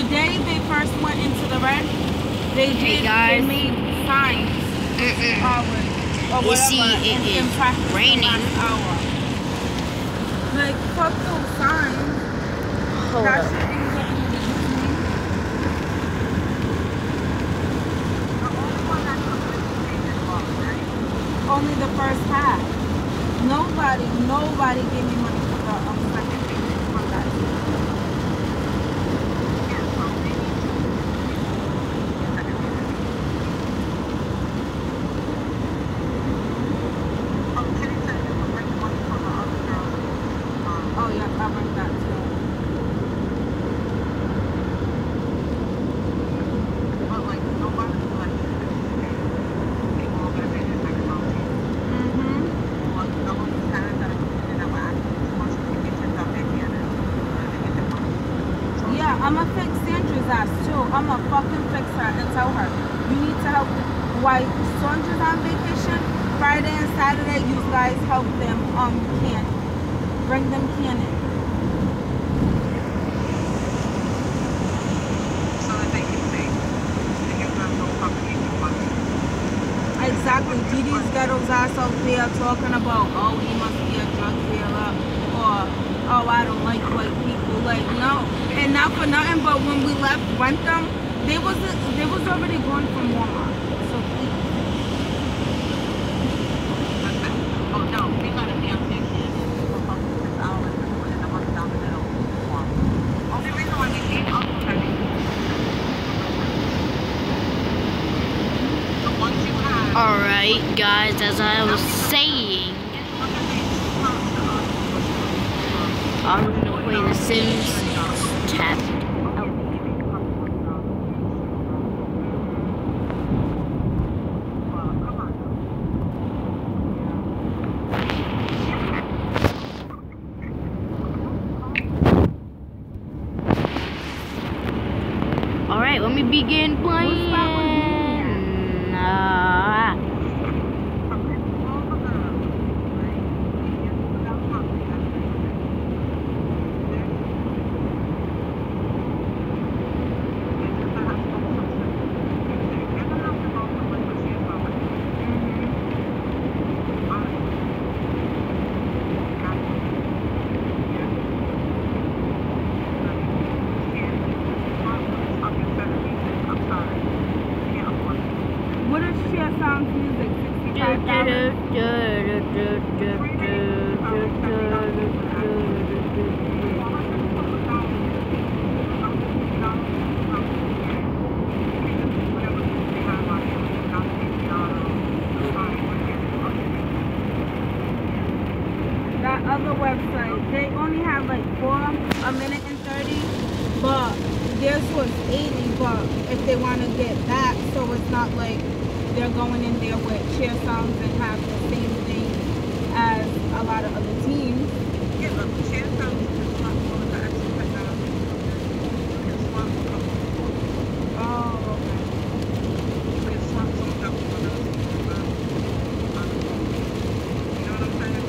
day they first went into the red, they made signs. Or You see, whatever, it in is practice raining. last hour. Like, fuck those signs. Hold That up. shit ain't getting me to use me. The only one that took this off, right? Only the first half. Nobody gave me money for the second payment from that. Yeah, so they need to second payment. Oh, Kenny said you would bring money for the other girls. Oh yeah, I'll bring that too. But like nobody like people are gonna pay their second month. Or the only time that I can that I once you get your stuff in here, then they get their money. Yeah, I'ma fix Sandra's ass too. I'ma fucking fix her and tell her you need to help. While Sandra's on vacation, Friday and Saturday, you guys help them can bring them cannon. So that they can say they can have no fucking money. Exactly. Didi's ghetto's ass out there talking about, oh, he must be a drug dealer, or oh, I don't like white people. Like, no. And not for nothing, but when we left Wentham, they was already going from Walmart. So please. Oh no, we got a damn thing here. For fucking 6 hours and putting them down the middle. Only reason why they came up was that the ones you had. Alright, guys, as I was saying, I'm gonna play The Sims tab. Alright, let me begin playing. What is Share Sounds music? That other website, they only have like 1 minute and 30, but theirs was 80, but if they want to get that, so it's not like they're going in there with Share Sounds and have the same thing as a lot of other teams. Yeah, but Share Sounds is not one of the actual technology. You can swap a couple of them. Oh, okay. You can swap some stuff with other teams. You know what I'm saying?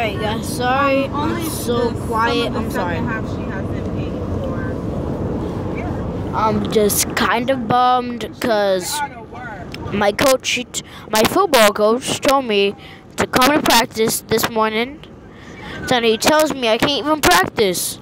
Alright guys, sorry Only I'm so the- quiet. some of I'm the sorry. second half she hasn't paid for. I'm just kind of bummed because Out of work. my coach, my football coach told me to come to practice this morning. Then he tells me I can't even practice.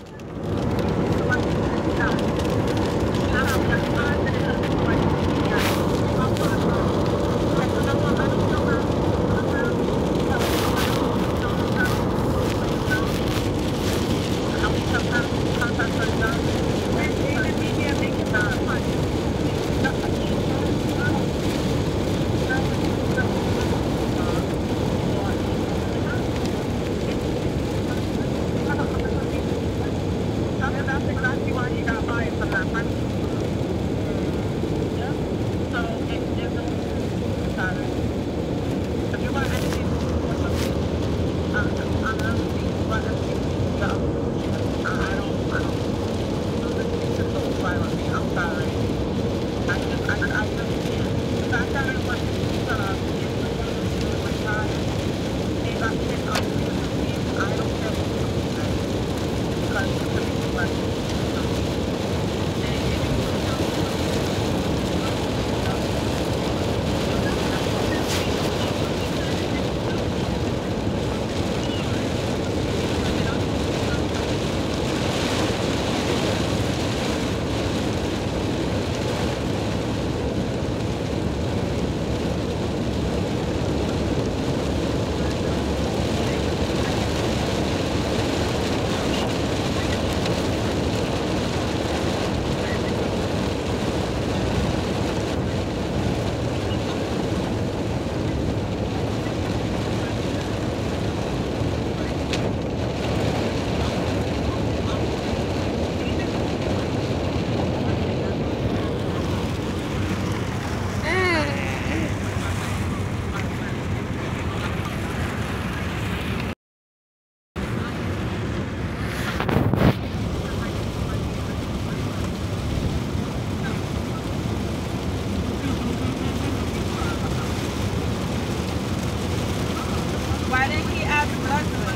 Why didn't he ask Leslie?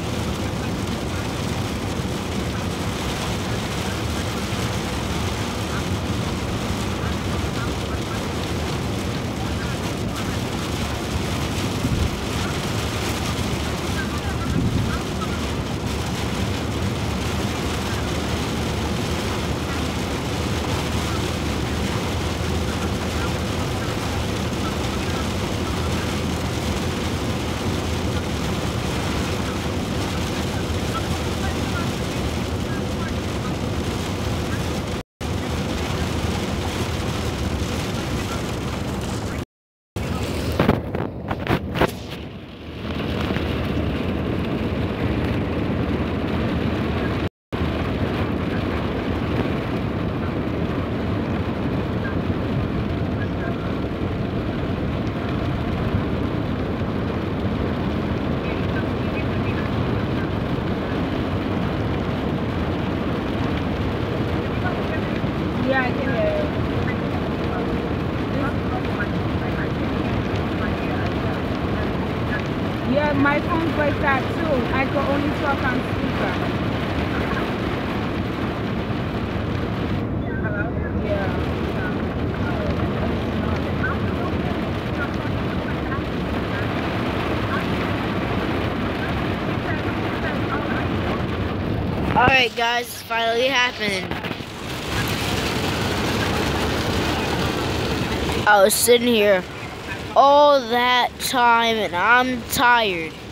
Yeah, I can hear you. Yeah, my phone's like that too. I can only talk on speaker. Yeah. Alright guys, it's finally happening. I was sitting here all that time and I'm tired.